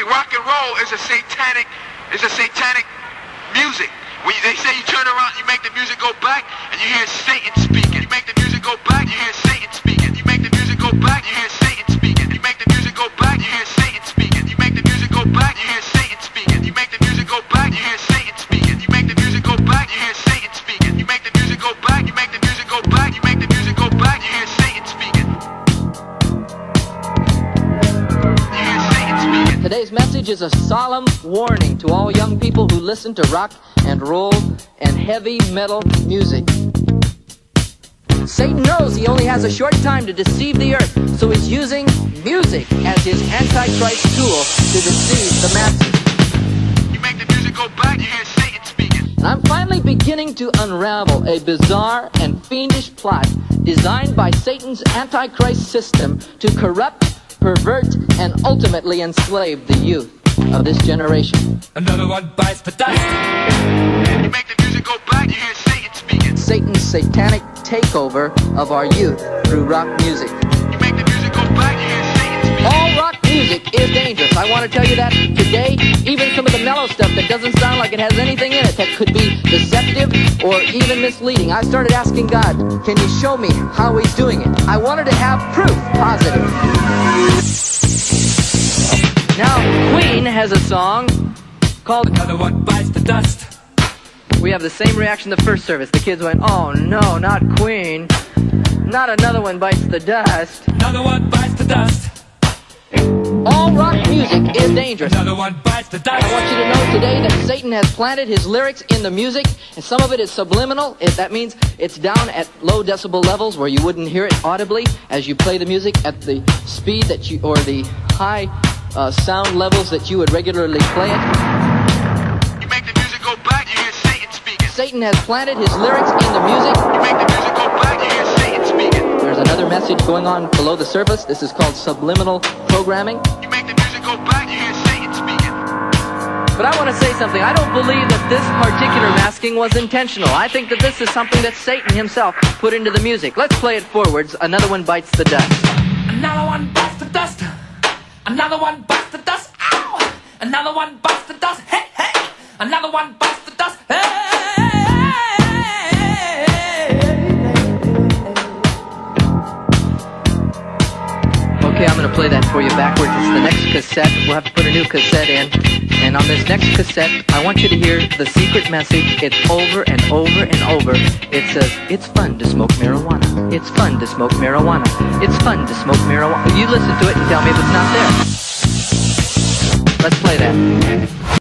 music, rock and roll is a satanic music. When they say you turn around, you make the music go back, and you hear Satan speaking. You make the music go back, you hear Satan speaking. You make the music go back, you hear Satan speaking. You make the music go back, you hear Satan speaking. You make the music go back, you hear Satan speaking. You make the music go back, you hear Satan speaking. You make the music go back, you hear Satan speaking. You make the music go back, you make the music go back, you make the music go back, you hear Satan speaking. You hear Satan speaking. Today's message is a solemn warning to all young people who listen to rock and roll and heavy metal music. Satan knows he only has a short time to deceive the earth, so he's using music as his antichrist tool to deceive the masses. You make the music go back, you hear Satan speaking. And I'm finally beginning to unravel a bizarre and fiendish plot designed by Satan's antichrist system to corrupt, pervert, and ultimately enslave the youth of this generation. Another one bites the dust. You make the music go back, you hear Satan speaking. Satan's satanic takeover of our youth through rock music. You make the music go back, you hear Satan speaking. All rock music is dangerous. I want to tell you that today. Even some of the mellow stuff that doesn't sound like it has anything in it that could be deceptive or even misleading. I started asking God, can you show me how he's doing it? I wanted to have proof, positive. Now, Queen has a song called Another one bites the dust. We have the same reaction the first service. The kids went, oh no, not Queen. Not Another One Bites the Dust. Another one bites the dust. All rock music is dangerous. Another one bites the dust. I want you to know today that Satan has planted his lyrics in the music, and some of it is subliminal. That means it's down at low decibel levels where you wouldn't hear it audibly as you play the music at the speed that you, or the high sound levels that you would regularly play it. You make the music go back, you hear Satan speaking. Satan has planted his lyrics in the music. You make the music go back, you hear Satan speaking. There's another message going on below the surface. This is called subliminal programming. You make the music go back, you hear Satan speaking. But I want to say something. I don't believe that this particular masking was intentional. I think that this is something that Satan himself put into the music. Let's play it forwards. Another one bites the dust. Another one bites the dust. Another one bites the dust. Ow! Another one bites the dust. Hey, hey! Another one bites the dust. Hey! Okay, I'm going to play that for you backwards. It's the next cassette. We'll have to put a new cassette in. And on this next cassette, I want you to hear the secret message. It's over and over and over. It says, it's fun to smoke marijuana. It's fun to smoke marijuana. It's fun to smoke marijuana. You listen to it and tell me if it's not there. Let's play that.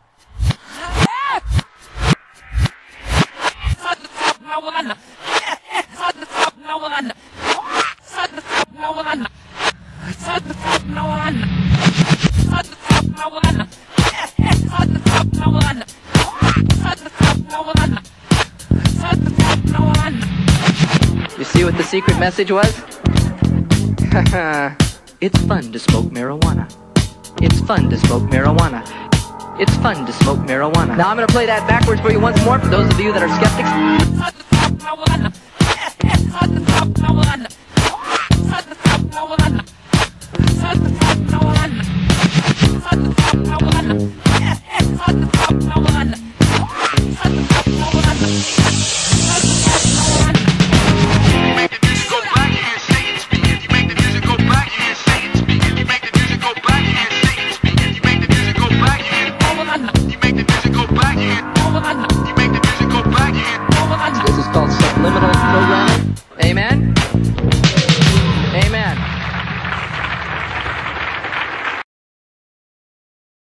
You see what the secret message was? It's fun to smoke marijuana. It's fun to smoke marijuana. It's fun to smoke marijuana. Now I'm going to play that backwards for you once more for those of you that are skeptics.